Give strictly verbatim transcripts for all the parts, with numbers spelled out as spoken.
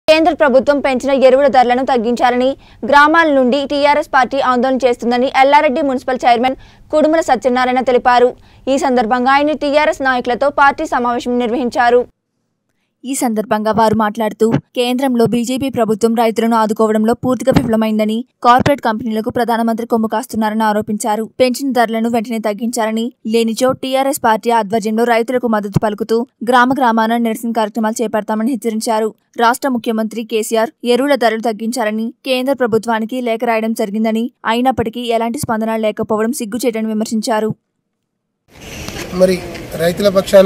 కేంద్ర ప్రభుత్వం పెంచిన ఎరువుల ధరలను తగ్గించాలని గ్రామాల నుండి టీఆర్ఎస్ పార్టీ ఆందోళన చేస్తుందని ఎల్లారెడ్డి మున్సిపల్ చైర్మన్ కుడుముల సత్యనారాయణ తెలిపారు। ఈ సందర్భంగా ఆయన టీఆర్ఎస్ నాయకులతో పార్టీ సమావేశం నిర్వహించారు। ఈ సందర్భంగా వారు మాట్లాడుతూ కేంద్రంలో బీజేపీ ప్రభుత్వం రైతులను ఆదుకోవడంలో పూర్తిగా విఫలమైందని, కార్పొరేట్ కంపెనీలకు ప్రధానమంత్రి కొమ్ము కాస్తున్నారని ఆరోపించారు। పెంచిన ధరలను వెంటనే తగ్గించాలని, లేనిచో టీఆర్ఎస్ పార్టీ ఆధ్వర్యంలో రైతులకు మద్దతు పలుకుతూ గ్రామ గ్రామాన నిరసన కార్యక్రమాలు చేపడతామని హెచ్చరించారు। రాష్ట్ర ముఖ్యమంత్రి కేసీఆర్ ఎరువుల ధరలు తగ్గించాలని కేంద్ర ప్రభుత్వానికి లేఖ రాయడం జరిగిందని, అయినప్పటికీ ఎలాంటి స్పందన లేకపోవడం సిగ్గుచేటని విమర్శించారు। మరి రైతుల పక్షాన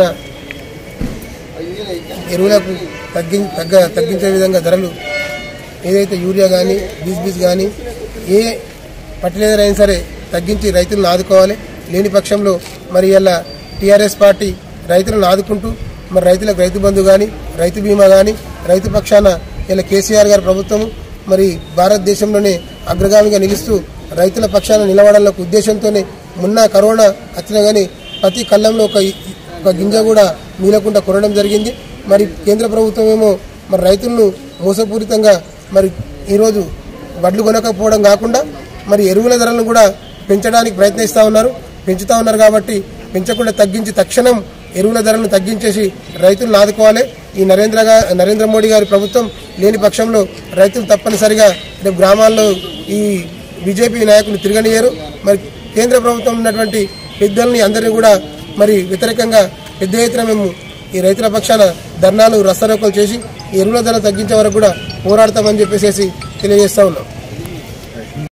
ఎరువులకు తగ్గి తగ్గ తగ్గించే విధంగా ధరలు ఏదైతే యూరియా కానీ బీస్ బీస్ కానీ ఏ ఫర్టిలైజర్ అయినా సరే తగ్గించి రైతులను ఆదుకోవాలి। లేని పక్షంలో మరి ఇలా టీఆర్ఎస్ పార్టీ రైతులను ఆదుకుంటూ మరి రైతులకు రైతు బంధు కానీ రైతు బీమా కానీ రైతు పక్షాన ఇలా కేసీఆర్ గారి ప్రభుత్వము మరి భారతదేశంలోనే అగ్రగామిగా నిలుస్తూ రైతుల పక్షాన నిలబడాలన్న ఉద్దేశంతోనే మొన్న కరోనా వచ్చినా కానీ ప్రతి కళ్ళంలో ఒక ఒక గింజ కూడా మిగలకుండా కొనడం జరిగింది। మరి కేంద్ర ప్రభుత్వం ఏమో మరి రైతులను మోసపూరితంగా మరి ఈరోజు వడ్లు కొనకపోవడం కాకుండా మరి ఎరువుల ధరలను కూడా పెంచడానికి ప్రయత్నిస్తూ ఉన్నారు పెంచుతూ ఉన్నారు కాబట్టి పెంచకుండా తగ్గించి తక్షణం ఎరువుల ధరలను తగ్గించేసి రైతులను ఆదుకోవాలి। ఈ నరేంద్ర నరేంద్ర మోడీ గారి ప్రభుత్వం లేని పక్షంలో రైతులు తప్పనిసరిగా రేపు గ్రామాల్లో ఈ బీజేపీ నాయకులు తిరగనియరు। మరి కేంద్ర ప్రభుత్వం ఉన్నటువంటి పెద్దల్ని అందరినీ కూడా మరి వ్యతిరేకంగా పెద్ద ఎత్తున మేము ఈ రైతుల పక్షాన ధర్నాలు రస్తారోకోలు చేసి ఎరువుల ధర తగ్గించే వరకు కూడా పోరాడతామని చెప్పేసి తెలియజేస్తా ఉన్నాం।